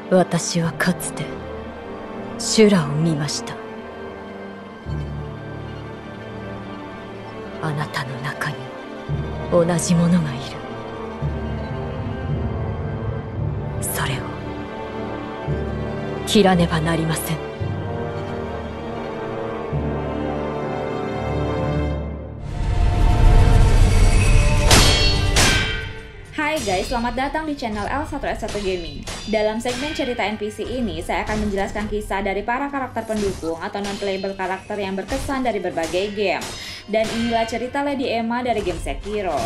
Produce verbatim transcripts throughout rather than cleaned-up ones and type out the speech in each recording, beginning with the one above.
私はかつて修羅を見ました。あなたの中に同じものがいる。それを切らねばなりません。 Hai guys, selamat datang di channel L satu S satu Gaming. Dalam segmen cerita N P C ini, saya akan menjelaskan kisah dari para karakter pendukung atau non-playable karakter yang berkesan dari berbagai game. Dan inilah cerita Lady Emma dari game Sekiro.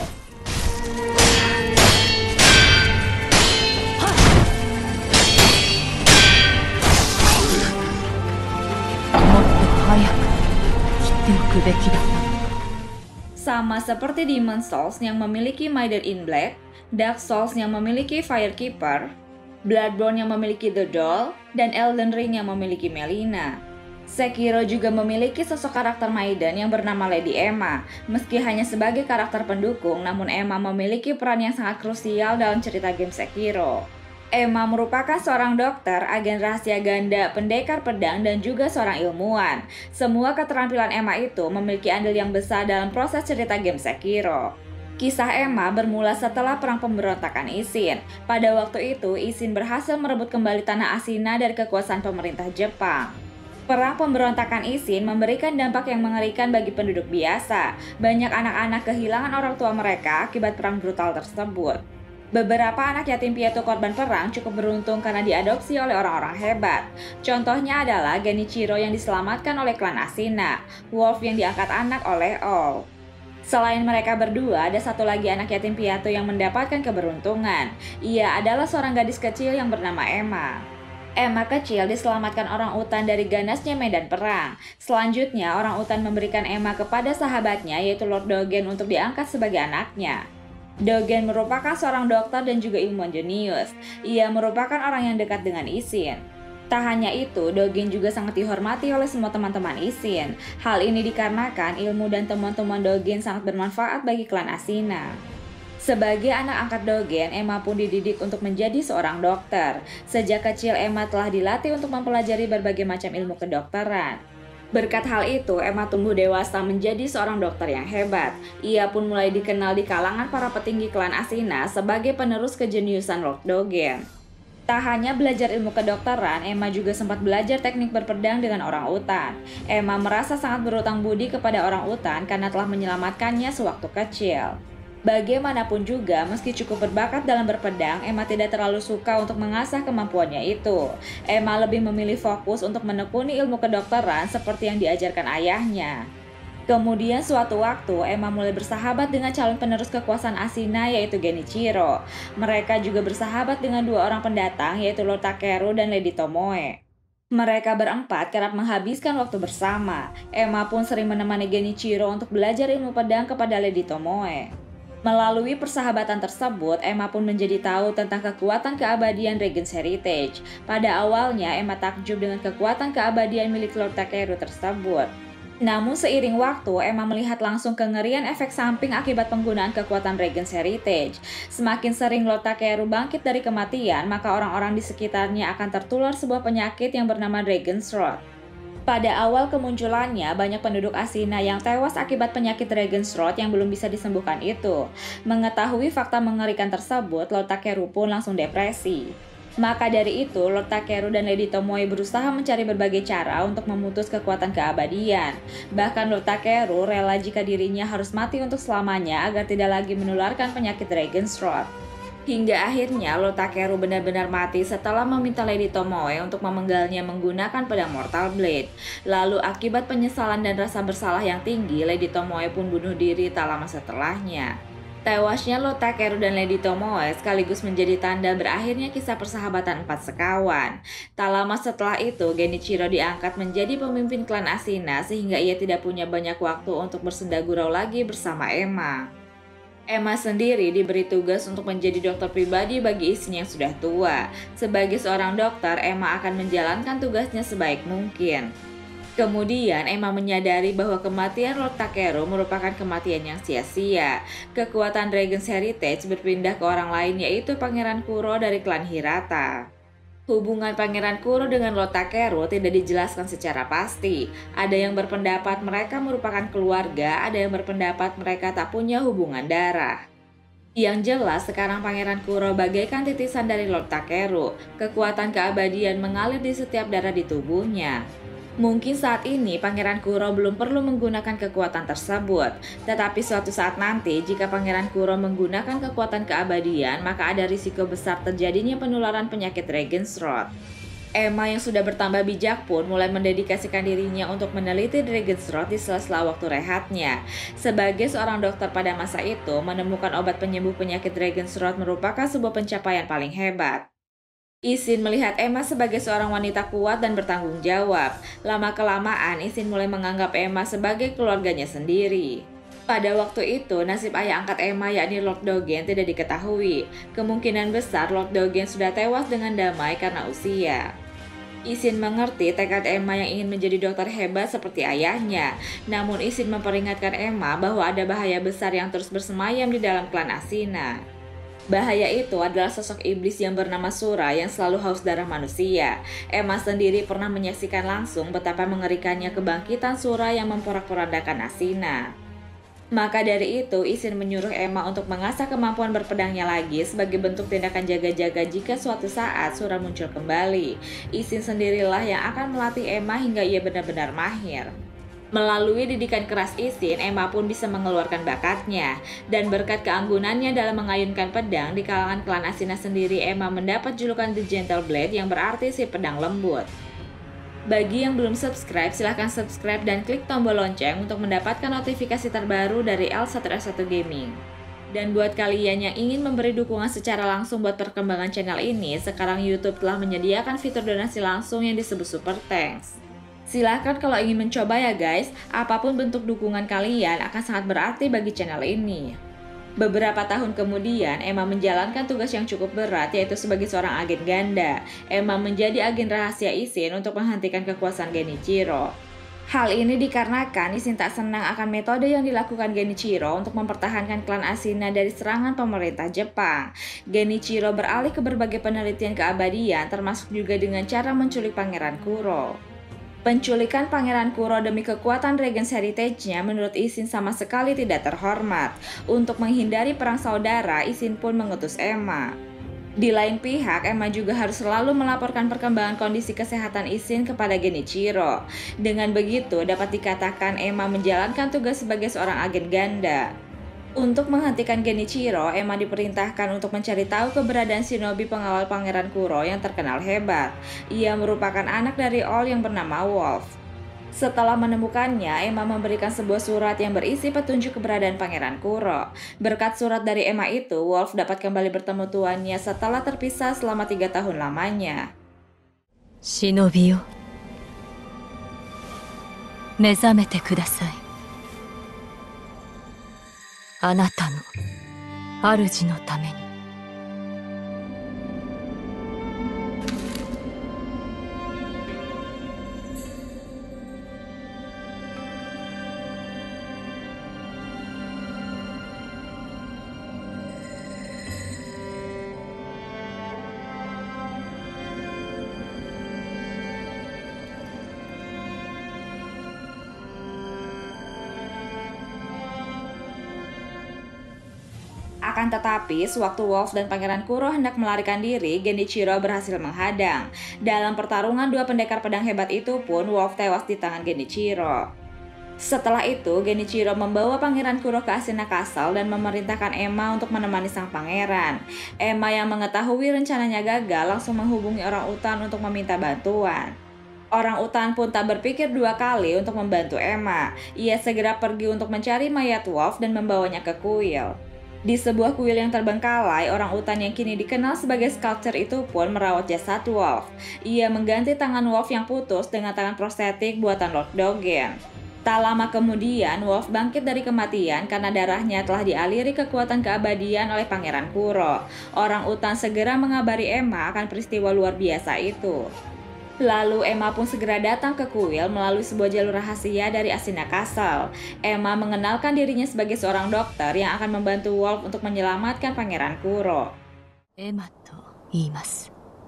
Sama seperti Demon Souls yang memiliki Maiden in Black, Dark Souls yang memiliki Firekeeper, Bloodborne yang memiliki The Doll, dan Elden Ring yang memiliki Melina. Sekiro juga memiliki sosok karakter Maiden yang bernama Lady Emma. Meski hanya sebagai karakter pendukung, namun Emma memiliki peran yang sangat krusial dalam cerita game Sekiro. Emma merupakan seorang dokter, agen rahasia ganda, pendekar pedang, dan juga seorang ilmuwan. Semua keterampilan Emma itu memiliki andil yang besar dalam proses cerita game Sekiro. Kisah Emma bermula setelah perang pemberontakan Ishin. Pada waktu itu, Ishin berhasil merebut kembali tanah Ashina dari kekuasaan pemerintah Jepang. Perang pemberontakan Ishin memberikan dampak yang mengerikan bagi penduduk biasa. Banyak anak-anak kehilangan orang tua mereka akibat perang brutal tersebut. Beberapa anak yatim piatu korban perang cukup beruntung karena diadopsi oleh orang-orang hebat. Contohnya adalah Genichiro yang diselamatkan oleh klan Ashina, Wolf yang diangkat anak oleh All. Selain mereka berdua, ada satu lagi anak yatim piatu yang mendapatkan keberuntungan. Ia adalah seorang gadis kecil yang bernama Emma. Emma kecil diselamatkan orang utan dari ganasnya medan perang. Selanjutnya, orang utan memberikan Emma kepada sahabatnya yaitu Lord Dogen untuk diangkat sebagai anaknya. Dogen merupakan seorang dokter dan juga ilmuwan jenius. Ia merupakan orang yang dekat dengan Ishin. Tak hanya itu, Dogen juga sangat dihormati oleh semua teman-teman Ishin. Hal ini dikarenakan ilmu dan teman-teman Dogen sangat bermanfaat bagi klan Ashina. Sebagai anak angkat Dogen, Emma pun dididik untuk menjadi seorang dokter. Sejak kecil, Emma telah dilatih untuk mempelajari berbagai macam ilmu kedokteran. Berkat hal itu, Emma tumbuh dewasa menjadi seorang dokter yang hebat. Ia pun mulai dikenal di kalangan para petinggi klan Ashina sebagai penerus kejeniusan Lord Dogen. Tak hanya belajar ilmu kedokteran, Emma juga sempat belajar teknik berpedang dengan orang utan. Emma merasa sangat berutang budi kepada orang utan karena telah menyelamatkannya sewaktu kecil. Bagaimanapun juga, meski cukup berbakat dalam berpedang, Emma tidak terlalu suka untuk mengasah kemampuannya itu. Emma lebih memilih fokus untuk menekuni ilmu kedokteran seperti yang diajarkan ayahnya. Kemudian suatu waktu, Emma mulai bersahabat dengan calon penerus kekuasaan Ashina yaitu Genichiro. Mereka juga bersahabat dengan dua orang pendatang yaitu Lord Takeru dan Lady Tomoe. Mereka berempat kerap menghabiskan waktu bersama. Emma pun sering menemani Genichiro untuk belajar ilmu pedang kepada Lady Tomoe. Melalui persahabatan tersebut, Emma pun menjadi tahu tentang kekuatan keabadian Regen's Heritage. Pada awalnya, Emma takjub dengan kekuatan keabadian milik Lord Takeru tersebut. Namun seiring waktu, Emma melihat langsung kengerian efek samping akibat penggunaan kekuatan Regen's Heritage. Semakin sering Lord Takeru bangkit dari kematian, maka orang-orang di sekitarnya akan tertular sebuah penyakit yang bernama Dragon's Rot. Pada awal kemunculannya, banyak penduduk Ashina yang tewas akibat penyakit Dragon's Rot yang belum bisa disembuhkan itu. Mengetahui fakta mengerikan tersebut, Lord Takeru pun langsung depresi. Maka dari itu, Lord Takeru dan Lady Tomoe berusaha mencari berbagai cara untuk memutus kekuatan keabadian. Bahkan Lord Takeru rela jika dirinya harus mati untuk selamanya agar tidak lagi menularkan penyakit Dragon's Rot. Hingga akhirnya Lord Takeru benar-benar mati setelah meminta Lady Tomoe untuk memenggalnya menggunakan pedang Mortal Blade. Lalu akibat penyesalan dan rasa bersalah yang tinggi, Lady Tomoe pun bunuh diri tak lama setelahnya. Tewasnya Lord Takeru dan Lady Tomoe sekaligus menjadi tanda berakhirnya kisah persahabatan empat sekawan. Tak lama setelah itu, Genichiro diangkat menjadi pemimpin klan Ashina sehingga ia tidak punya banyak waktu untuk bersenda gurau lagi bersama Emma. Emma sendiri diberi tugas untuk menjadi dokter pribadi bagi istrinya yang sudah tua. Sebagai seorang dokter, Emma akan menjalankan tugasnya sebaik mungkin. Kemudian Emma menyadari bahwa kematian Lord Takeru merupakan kematian yang sia-sia. Kekuatan Dragon's Heritage berpindah ke orang lain yaitu Pangeran Kuro dari klan Hirata. Hubungan Pangeran Kuro dengan Lord Takeru tidak dijelaskan secara pasti. Ada yang berpendapat mereka merupakan keluarga, ada yang berpendapat mereka tak punya hubungan darah. Yang jelas, sekarang Pangeran Kuro bagaikan titisan dari Lord Takeru. Kekuatan keabadian mengalir di setiap darah di tubuhnya. Mungkin saat ini Pangeran Kuro belum perlu menggunakan kekuatan tersebut, tetapi suatu saat nanti jika Pangeran Kuro menggunakan kekuatan keabadian, maka ada risiko besar terjadinya penularan penyakit Dragon's Rot. Emma yang sudah bertambah bijak pun mulai mendedikasikan dirinya untuk meneliti Dragon's Rot di sela-sela waktu rehatnya. Sebagai seorang dokter pada masa itu, menemukan obat penyembuh penyakit Dragon's Rot merupakan sebuah pencapaian paling hebat. Isin melihat Emma sebagai seorang wanita kuat dan bertanggung jawab. Lama-kelamaan, Isin mulai menganggap Emma sebagai keluarganya sendiri. Pada waktu itu, nasib ayah angkat Emma yakni Lord Dogen tidak diketahui. Kemungkinan besar Lord Dogen sudah tewas dengan damai karena usia. Isin mengerti tekad Emma yang ingin menjadi dokter hebat seperti ayahnya. Namun Isin memperingatkan Emma bahwa ada bahaya besar yang terus bersemayam di dalam klan Ashina. Bahaya itu adalah sosok iblis yang bernama Sura yang selalu haus darah manusia. Emma sendiri pernah menyaksikan langsung betapa mengerikannya kebangkitan Sura yang memporak-porandakan Ashina. Maka dari itu, Isin menyuruh Emma untuk mengasah kemampuan berpedangnya lagi sebagai bentuk tindakan jaga-jaga jika suatu saat Sura muncul kembali. Isin sendirilah yang akan melatih Emma hingga ia benar-benar mahir. Melalui didikan keras Isin, Emma pun bisa mengeluarkan bakatnya. Dan berkat keanggunannya dalam mengayunkan pedang, di kalangan klan Ashina sendiri Emma mendapat julukan The Gentle Blade yang berarti si pedang lembut. Bagi yang belum subscribe, silahkan subscribe dan klik tombol lonceng untuk mendapatkan notifikasi terbaru dari L satu S satu Gaming. Dan buat kalian yang ingin memberi dukungan secara langsung buat perkembangan channel ini, sekarang YouTube telah menyediakan fitur donasi langsung yang disebut Super Thanks. Silahkan kalau ingin mencoba ya guys, apapun bentuk dukungan kalian akan sangat berarti bagi channel ini. Beberapa tahun kemudian, Emma menjalankan tugas yang cukup berat yaitu sebagai seorang agen ganda. Emma menjadi agen rahasia Isin untuk menghentikan kekuasaan Genichiro. Hal ini dikarenakan Isin tak senang akan metode yang dilakukan Genichiro untuk mempertahankan klan Ashina dari serangan pemerintah Jepang. Genichiro beralih ke berbagai penelitian keabadian termasuk juga dengan cara menculik Pangeran Kuro. Penculikan Pangeran Kuro demi kekuatan Dragon's Heritage-nya menurut Isin sama sekali tidak terhormat. Untuk menghindari perang saudara, Isin pun mengutus Emma. Di lain pihak, Emma juga harus selalu melaporkan perkembangan kondisi kesehatan Isin kepada Genichiro. Dengan begitu, dapat dikatakan Emma menjalankan tugas sebagai seorang agen ganda. Untuk menghentikan Genichiro, Emma diperintahkan untuk mencari tahu keberadaan shinobi pengawal Pangeran Kuro yang terkenal hebat. Ia merupakan anak dari All yang bernama Wolf. Setelah menemukannya, Emma memberikan sebuah surat yang berisi petunjuk keberadaan Pangeran Kuro. Berkat surat dari Emma itu, Wolf dapat kembali bertemu tuannya setelah terpisah selama tiga tahun lamanya. Shinobi yo, mezamete kudasai. あなたの主のために。 Akan tetapi, sewaktu Wolf dan Pangeran Kuro hendak melarikan diri, Genichiro berhasil menghadang. Dalam pertarungan dua pendekar pedang hebat itu pun, Wolf tewas di tangan Genichiro. Setelah itu, Genichiro membawa Pangeran Kuro ke Ashina Castle dan memerintahkan Emma untuk menemani sang pangeran. Emma yang mengetahui rencananya gagal langsung menghubungi orang utan untuk meminta bantuan. Orang utan pun tak berpikir dua kali untuk membantu Emma. Ia segera pergi untuk mencari mayat Wolf dan membawanya ke kuil. Di sebuah kuil yang terbengkalai, orang utan yang kini dikenal sebagai sculptor itu pun merawat jasad Wolf. Ia mengganti tangan Wolf yang putus dengan tangan prostetik buatan Lord Dogen. Tak lama kemudian, Wolf bangkit dari kematian karena darahnya telah dialiri kekuatan keabadian oleh Pangeran Kuro. Orang utan segera mengabari Emma akan peristiwa luar biasa itu. Lalu Emma pun segera datang ke kuil melalui sebuah jalur rahasia dari Ashina Castle. Emma mengenalkan dirinya sebagai seorang dokter yang akan membantu Wolf untuk menyelamatkan Pangeran Kuro. Emma to iimasu.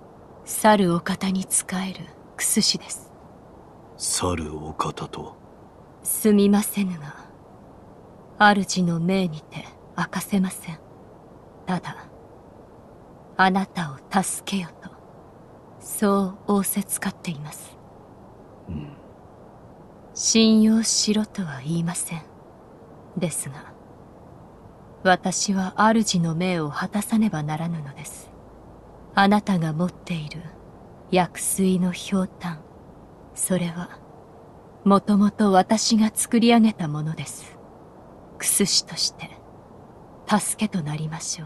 去るお方に仕えるクス氏です。 去るお方とは？ すみませぬが、主の命にて明かせません。ただ、あなたを助けよと、そう仰せつかっています。 うん。 信用しろとは言いません。ですが、私は主の命を果たさねばならぬのです。あなたが持っている薬水のひょうたん、それはもともと私が作り上げたものです。クス氏として助けとなりましょう。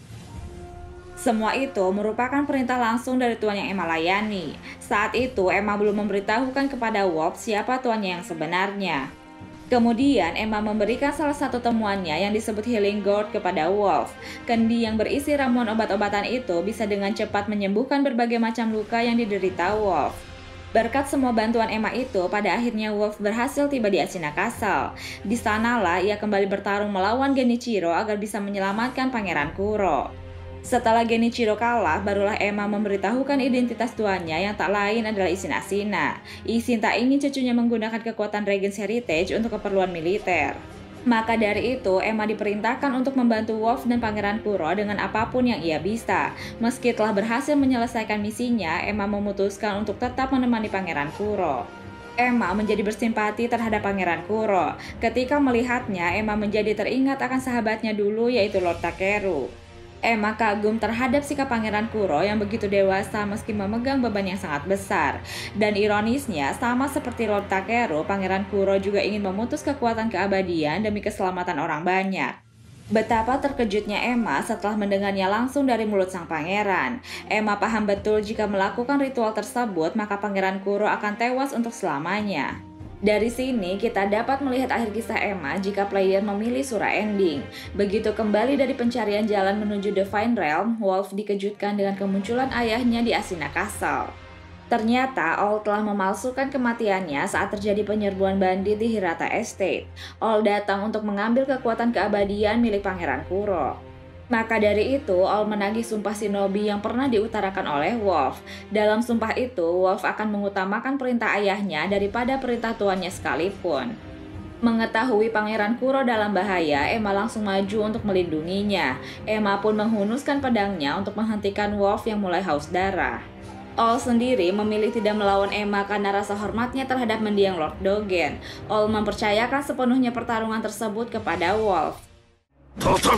Semua itu merupakan perintah langsung dari tuan yang Emma layani. Saat itu Emma belum memberitahukan kepada Wolf siapa tuannya yang sebenarnya. Kemudian Emma memberikan salah satu temuannya yang disebut Healing Gourd kepada Wolf. Kendi yang berisi ramuan obat-obatan itu bisa dengan cepat menyembuhkan berbagai macam luka yang diderita Wolf. Berkat semua bantuan Emma itu, pada akhirnya Wolf berhasil tiba di Ashina Castle. Di sanalah ia kembali bertarung melawan Genichiro agar bisa menyelamatkan Pangeran Kuro. Setelah Genichiro kalah, barulah Emma memberitahukan identitas tuannya yang tak lain adalah Isshin Ashina. Ishinta ini cucunya menggunakan kekuatan Dragon's Heritage untuk keperluan militer. Maka dari itu, Emma diperintahkan untuk membantu Wolf dan Pangeran Kuro dengan apapun yang ia bisa. Meski telah berhasil menyelesaikan misinya, Emma memutuskan untuk tetap menemani Pangeran Kuro. Emma menjadi bersimpati terhadap Pangeran Kuro. Ketika melihatnya, Emma menjadi teringat akan sahabatnya dulu yaitu Lord Takeru. Emma kagum terhadap sikap Pangeran Kuro yang begitu dewasa meski memegang beban yang sangat besar. Dan ironisnya, sama seperti Lord Takeru, Pangeran Kuro juga ingin memutus kekuatan keabadian demi keselamatan orang banyak. Betapa terkejutnya Emma setelah mendengarnya langsung dari mulut sang pangeran. Emma paham betul jika melakukan ritual tersebut, maka Pangeran Kuro akan tewas untuk selamanya. Dari sini kita dapat melihat akhir kisah Emma jika player memilih surah ending. Begitu kembali dari pencarian jalan menuju Divine Realm, Wolf dikejutkan dengan kemunculan ayahnya di Ashina Castle. Ternyata All telah memalsukan kematiannya saat terjadi penyerbuan bandit di Hirata Estate. All datang untuk mengambil kekuatan keabadian milik Pangeran Kuro. Maka dari itu, All menagih sumpah shinobi yang pernah diutarakan oleh Wolf. Dalam sumpah itu, Wolf akan mengutamakan perintah ayahnya daripada perintah tuannya sekalipun. Mengetahui Pangeran Kuro dalam bahaya, Emma langsung maju untuk melindunginya. Emma pun menghunuskan pedangnya untuk menghentikan Wolf yang mulai haus darah. All sendiri memilih tidak melawan Emma karena rasa hormatnya terhadap mendiang Lord Dogen. All mempercayakan sepenuhnya pertarungan tersebut kepada Wolf. Tatang!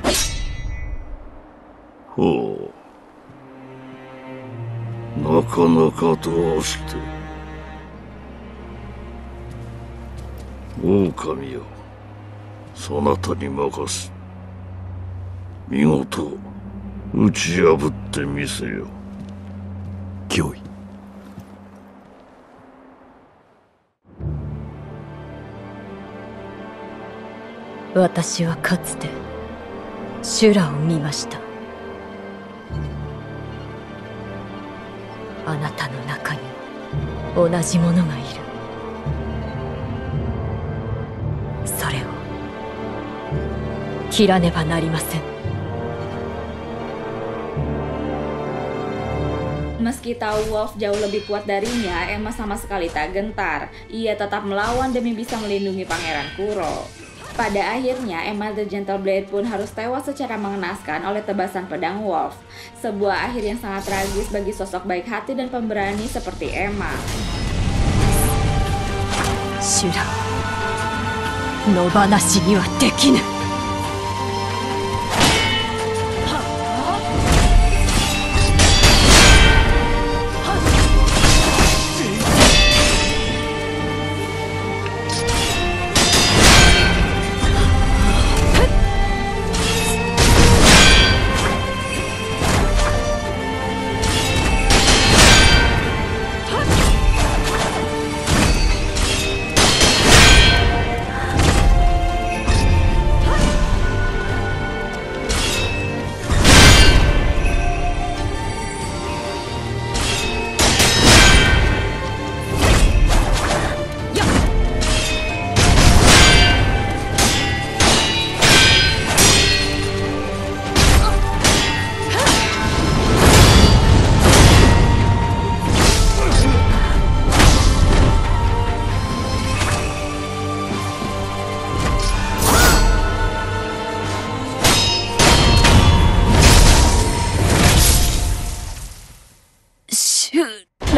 ほう、なかなかとして。狼よ、そなたに任す。見事打ち破ってみせよ。 脅威。 私はかつて修羅を見ました。あなたの中に同じものがいる。それを切らねばなりません。 Meski tahu Wolf jauh lebih kuat darinya, Emma sama sekali tak gentar. Ia tetap melawan demi bisa melindungi Pangeran Kuro. Pada akhirnya, Emma the Gentle Blade pun harus tewas secara mengenaskan oleh tebasan pedang Wolf. Sebuah akhir yang sangat tragis bagi sosok baik hati dan pemberani seperti Emma. Shura, nobanashi ni wa dekinu.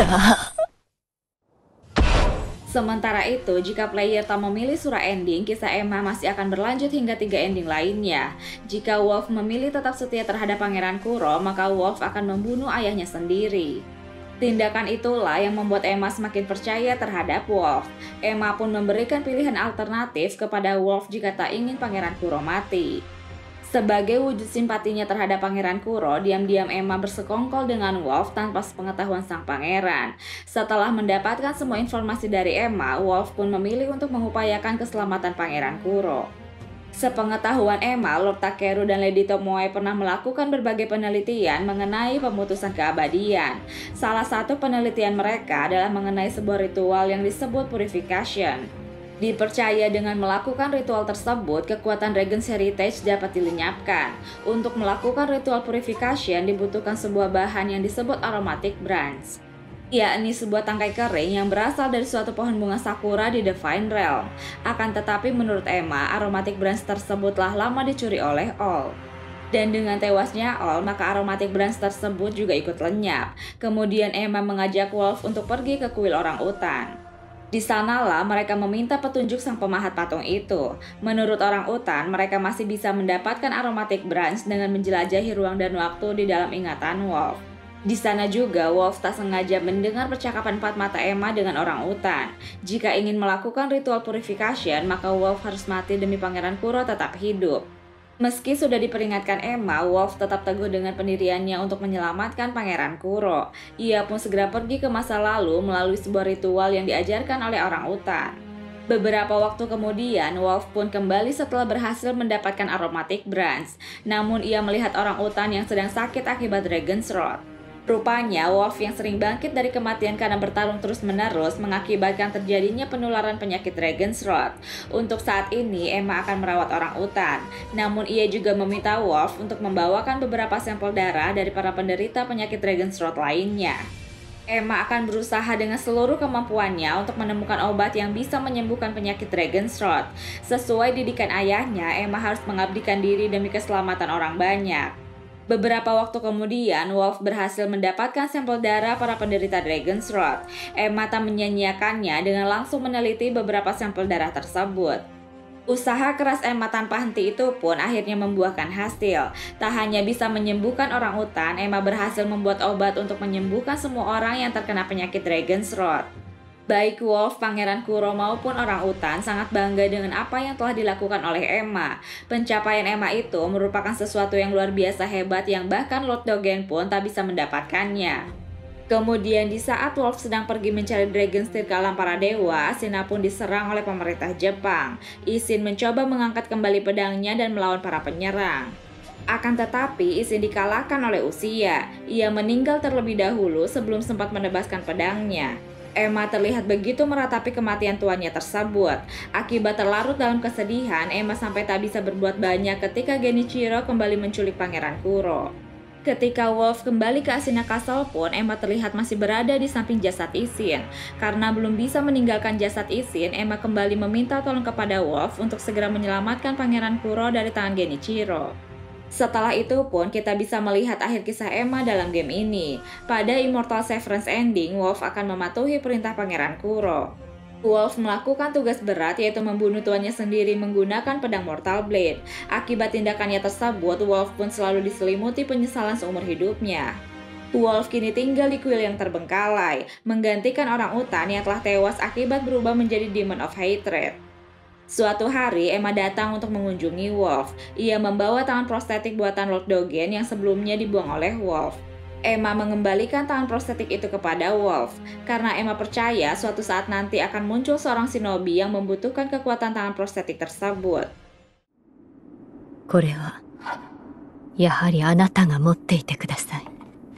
Sementara itu, jika player tak memilih surah ending, kisah Emma masih akan berlanjut hingga tiga ending lainnya. Jika Wolf memilih tetap setia terhadap Pangeran Kuro, maka Wolf akan membunuh ayahnya sendiri. Tindakan itulah yang membuat Emma semakin percaya terhadap Wolf. Emma pun memberikan pilihan alternatif kepada Wolf jika tak ingin Pangeran Kuro mati. Sebagai wujud simpatinya terhadap Pangeran Kuro, diam-diam Emma bersekongkol dengan Wolf tanpa sepengetahuan sang pangeran. Setelah mendapatkan semua informasi dari Emma, Wolf pun memilih untuk mengupayakan keselamatan Pangeran Kuro. Sepengetahuan Emma, Lord Takeru dan Lady Tomoe pernah melakukan berbagai penelitian mengenai pemutusan keabadian. Salah satu penelitian mereka adalah mengenai sebuah ritual yang disebut purification. Dipercaya dengan melakukan ritual tersebut, kekuatan Dragon's Heritage dapat dilenyapkan. Untuk melakukan ritual purification dibutuhkan sebuah bahan yang disebut aromatic branch, yakni sebuah tangkai kering yang berasal dari suatu pohon bunga sakura di Divine Realm. Akan tetapi menurut Emma, aromatic branch tersebutlah lama dicuri oleh All. Dan dengan tewasnya All, maka aromatic branch tersebut juga ikut lenyap. Kemudian Emma mengajak Wolf untuk pergi ke kuil orang utan. Di sanalah mereka meminta petunjuk sang pemahat patung itu. Menurut orang utan, mereka masih bisa mendapatkan aromatic branch dengan menjelajahi ruang dan waktu di dalam ingatan Wolf. Di sana juga, Wolf tak sengaja mendengar percakapan empat mata Emma dengan orang utan. Jika ingin melakukan ritual purification, maka Wolf harus mati demi Pangeran Kuro tetap hidup. Meski sudah diperingatkan Emma, Wolf tetap teguh dengan pendiriannya untuk menyelamatkan Pangeran Kuro. Ia pun segera pergi ke masa lalu melalui sebuah ritual yang diajarkan oleh orang utan. Beberapa waktu kemudian, Wolf pun kembali setelah berhasil mendapatkan aromatic branch. Namun ia melihat orang utan yang sedang sakit akibat Dragon's Rot. Rupanya, Wolf yang sering bangkit dari kematian karena bertarung terus-menerus mengakibatkan terjadinya penularan penyakit Dragon's Rot. Untuk saat ini, Emma akan merawat orang utan. Namun ia juga meminta Wolf untuk membawakan beberapa sampel darah dari para penderita penyakit Dragon's Rot lainnya. Emma akan berusaha dengan seluruh kemampuannya untuk menemukan obat yang bisa menyembuhkan penyakit Dragon's Rot. Sesuai didikan ayahnya, Emma harus mengabdikan diri demi keselamatan orang banyak. Beberapa waktu kemudian, Wolf berhasil mendapatkan sampel darah para penderita Dragon's Rot. Emma tak menyanyiakannya dengan langsung meneliti beberapa sampel darah tersebut. Usaha keras Emma tanpa henti itu pun akhirnya membuahkan hasil. Tak hanya bisa menyembuhkan orang utan, Emma berhasil membuat obat untuk menyembuhkan semua orang yang terkena penyakit Dragon's Rot. Baik Wolf, Pangeran Kuro maupun orang utan sangat bangga dengan apa yang telah dilakukan oleh Emma. Pencapaian Emma itu merupakan sesuatu yang luar biasa hebat yang bahkan Lord Dogen pun tak bisa mendapatkannya. Kemudian di saat Wolf sedang pergi mencari Dragon Steel ke alam para dewa, Ashina pun diserang oleh pemerintah Jepang. Ishin mencoba mengangkat kembali pedangnya dan melawan para penyerang. Akan tetapi Ishin dikalahkan oleh usia. Ia meninggal terlebih dahulu sebelum sempat menebaskan pedangnya. Emma terlihat begitu meratapi kematian tuannya tersebut. Akibat terlarut dalam kesedihan, Emma sampai tak bisa berbuat banyak ketika Genichiro kembali menculik Pangeran Kuro. Ketika Wolf kembali ke Ashina Castle pun, Emma terlihat masih berada di samping jasad Ishin. Karena belum bisa meninggalkan jasad Ishin, Emma kembali meminta tolong kepada Wolf untuk segera menyelamatkan Pangeran Kuro dari tangan Genichiro. Setelah itu pun kita bisa melihat akhir kisah Emma dalam game ini. Pada Immortal Severance Ending, Wolf akan mematuhi perintah Pangeran Kuro. Wolf melakukan tugas berat yaitu membunuh tuannya sendiri menggunakan pedang Mortal Blade. Akibat tindakannya tersebut, Wolf pun selalu diselimuti penyesalan seumur hidupnya. Wolf kini tinggal di kuil yang terbengkalai, menggantikan orang utan yang telah tewas akibat berubah menjadi Demon of Hatred. Suatu hari, Emma datang untuk mengunjungi Wolf. Ia membawa tangan prostetik buatan Lord Dogen yang sebelumnya dibuang oleh Wolf. Emma mengembalikan tangan prostetik itu kepada Wolf, karena Emma percaya suatu saat nanti akan muncul seorang shinobi yang membutuhkan kekuatan tangan prostetik tersebut. これはやはりあなたが持っていてください。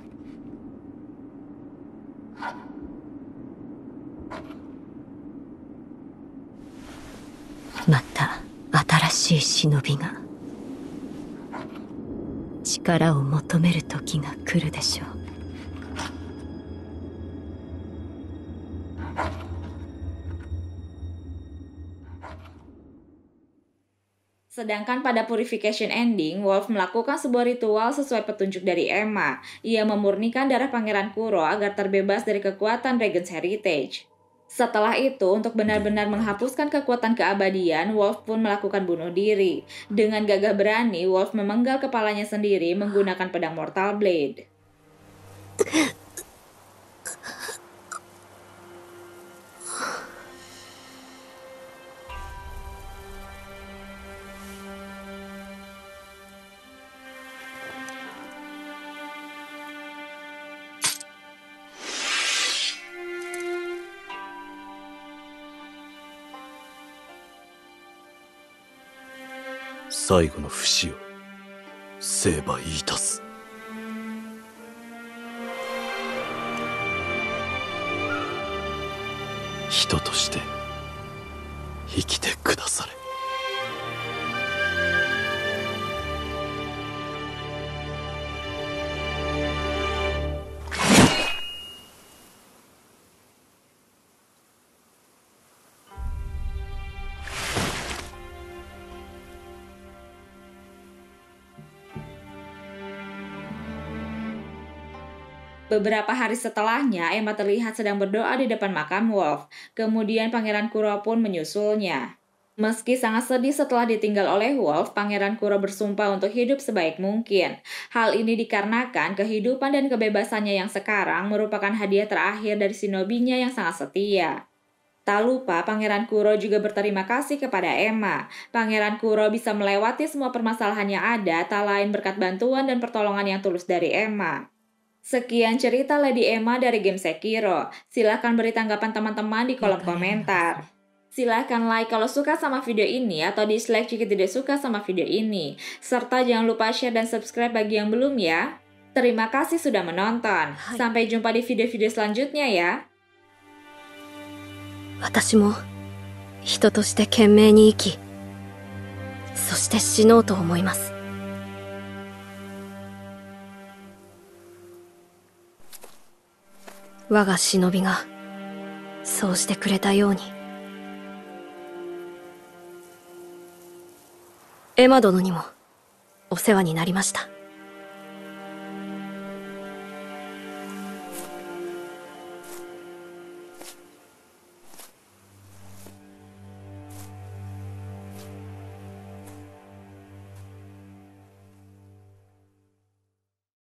また新しい忍びが力を求める時が来るでしょう。 Sedangkan pada purification ending, Wolf melakukan sebuah ritual sesuai petunjuk dari Emma. Ia memurnikan darah Pangeran Kuro agar terbebas dari kekuatan Dragon's Heritage. Setelah itu, untuk benar-benar menghapuskan kekuatan keabadian, Wolf pun melakukan bunuh diri. Dengan gagah berani, Wolf memenggal kepalanya sendiri menggunakan pedang Mortal Blade. 「最後の不死を成敗いたす」。人として生きてくだされ。 Beberapa hari setelahnya, Emma terlihat sedang berdoa di depan makam Wolf. Kemudian Pangeran Kuro pun menyusulnya. Meski sangat sedih setelah ditinggal oleh Wolf, Pangeran Kuro bersumpah untuk hidup sebaik mungkin. Hal ini dikarenakan kehidupan dan kebebasannya yang sekarang merupakan hadiah terakhir dari shinobinya yang sangat setia. Tak lupa, Pangeran Kuro juga berterima kasih kepada Emma. Pangeran Kuro bisa melewati semua permasalahan yang ada, tak lain berkat bantuan dan pertolongan yang tulus dari Emma. Sekian cerita Lady Emma dari game Sekiro. Silahkan beri tanggapan teman-teman di kolom komentar. Silahkan like kalau suka sama video ini atau dislike jika tidak suka sama video ini. Serta jangan lupa share dan subscribe bagi yang belum ya. Terima kasih sudah menonton. Sampai jumpa di video-video selanjutnya ya. 私も人として懸命に生き、そして死のうと思います。我が忍びがそうしてくれたように。エマ殿にもお世話になりました。